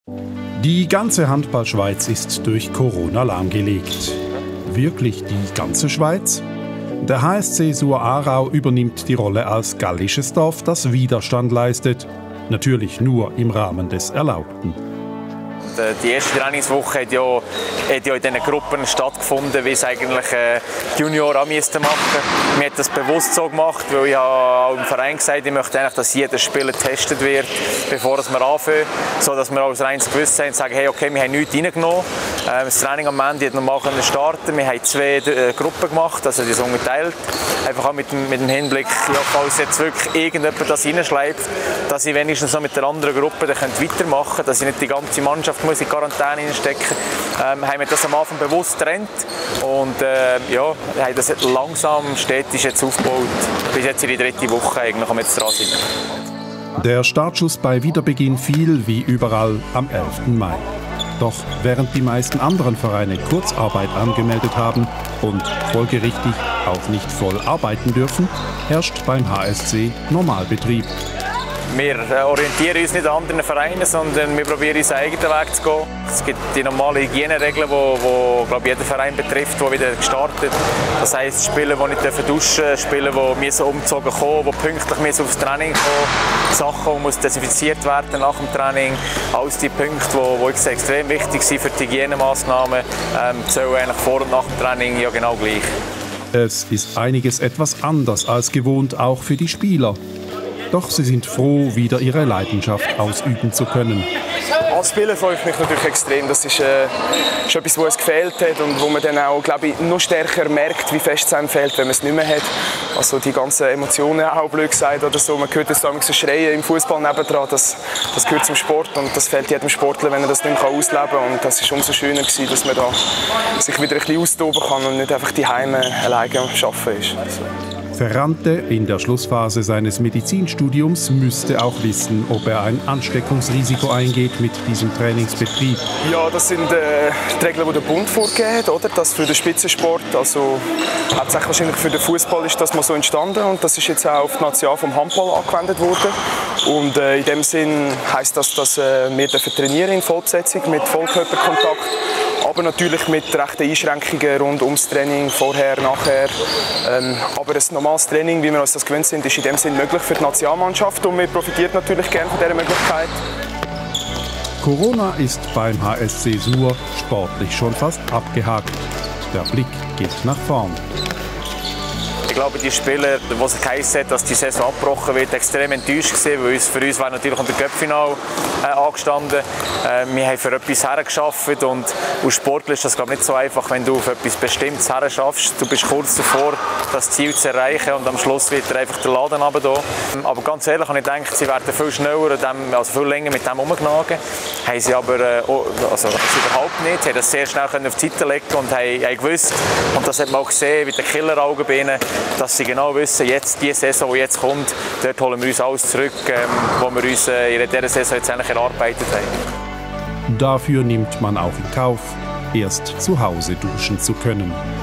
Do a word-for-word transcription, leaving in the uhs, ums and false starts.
Die ganze Handball-Schweiz ist durch Corona lahmgelegt. Wirklich die ganze Schweiz? Der H S C Suhr Aarau übernimmt die Rolle als gallisches Dorf, das Widerstand leistet. Natürlich nur im Rahmen des Erlaubten. Die erste Trainingswoche hat ja, hat ja in diesen Gruppen stattgefunden, wie es eigentlich äh, die Junioren auch machen mussten. Wir haben das bewusst so gemacht, weil ich auch im Verein gesagt habe, ich möchte eigentlich, dass jeder Spieler getestet wird, bevor wir anfangen, sodass wir als reines Gewissen haben und sagen, hey, okay, wir haben nichts reingenommen. Äh, das Training am Ende hat normal starten. Wir haben zwei äh, Gruppen gemacht, also die sind unterteilt. Einfach auch mit dem, mit dem Hinblick, ja, falls jetzt wirklich irgendjemand das reinschleift, dass ich wenigstens noch mit der anderen Gruppe dann weitermachen kann, dass ich nicht die ganze Mannschaft muss in Quarantäne stecken. Ähm, haben wir das am Anfang bewusst getrennt und äh, ja, haben das langsam stetig jetzt aufgebaut, bis jetzt in die dritte Woche eigentlich, am jetzt dran sind. Der Startschuss bei Wiederbeginn fiel wie überall am elften Mai. Doch während die meisten anderen Vereine Kurzarbeit angemeldet haben und folgerichtig auch nicht voll arbeiten dürfen, herrscht beim H S C Normalbetrieb. Wir orientieren uns nicht an anderen Vereinen, sondern wir probieren unseren eigenen Weg zu gehen. Es gibt die normalen Hygieneregeln, die, die jeder Verein betrifft, die wieder gestartet. Das heisst, Spieler, die nicht duschen dürfen, Spieler, die müssen umgezogen kommen, die pünktlich müssen aufs Training kommen, Sachen, die desinfiziert werden nach dem Training. Alles die Punkte, die, die extrem wichtig sind für die Hygienemaßnahmen, ähm, zählen eigentlich vor und nach dem Training ja genau gleich. Es ist einiges etwas anders als gewohnt, auch für die Spieler. Doch sie sind froh, wieder ihre Leidenschaft ausüben zu können. Als Spieler freue ich mich natürlich extrem. Das ist, äh, ist etwas, was uns gefehlt hat und wo man dann auch, glaube ich, noch stärker merkt, wie fest es einem fehlt, wenn man es nicht mehr hat. Also die ganzen Emotionen, auch blöd gesagt oder so. Man hört das so Schreien im Fußball nebendran. Das, das gehört zum Sport und das fehlt jedem Sportler, wenn er das nicht mehr ausleben kann. Und das ist umso schöner gewesen, dass man da sich wieder ein bisschen austoben kann und nicht einfach die Heime alleine am Arbeiten ist. Also. Ferrante, in der Schlussphase seines Medizinstudiums, müsste auch wissen, ob er ein Ansteckungsrisiko eingeht mit diesem Trainingsbetrieb. Ja, das sind äh, die Regeln, die der Bund vorgegeben hat, oder? Das für den Spitzensport, also hauptsächlich wahrscheinlich für den Fußball ist das mal so entstanden und das ist jetzt auch auf die Nation vom Handball angewendet worden. Und äh, in dem Sinn heisst das, dass äh, wir trainieren in Vollbesetzung mit Vollkörperkontakt. Aber natürlich mit rechten Einschränkungen rund ums Training, vorher, nachher. Ähm, aber ein normales Training, wie wir uns das gewöhnt sind, ist in dem Sinn möglich für die Nationalmannschaft und wir profitieren natürlich gerne von dieser Möglichkeit. Corona ist beim H S C Suhr sportlich schon fast abgehakt. Der Blick geht nach vorn. Ich glaube, die Spieler, die es geheißen hat, dass die Saison abgebrochen wird, extrem enttäuscht gewesen, weil uns, für uns war natürlich unter Cup-Final äh, angestanden. Äh, wir haben für etwas hergeschafft und aus Sportlich ist das glaube ich, nicht so einfach, wenn du auf etwas Bestimmtes herschaffst. Du bist kurz davor, das Ziel zu erreichen und am Schluss wird einfach der Laden runter. Aber ganz ehrlich, ich denke, sie werden viel schneller, dem, also viel länger mit dem umgenagen. Haben sie aber äh, also, überhaupt nicht. Sie haben das sehr schnell auf die Seite legen und haben, haben gewusst, und das hat man auch gesehen mit den Killeraugen bei ihnen, dass sie genau wissen, jetzt die Saison, die jetzt kommt, dort holen wir uns alles zurück, ähm, was wir uns äh, in dieser Saison jetzt eigentlich erarbeitet haben. Dafür nimmt man auch in Kauf, erst zu Hause duschen zu können.